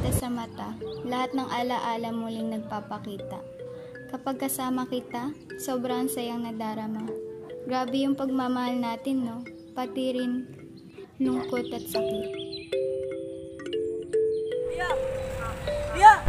kita sa mata, lahat ng alaala muling nagpapakita. Kapag kasama kita, sobrang sayang nadarama. Grabe yung pagmamahal natin, no? Pati rin lungkot at sakit. Tia!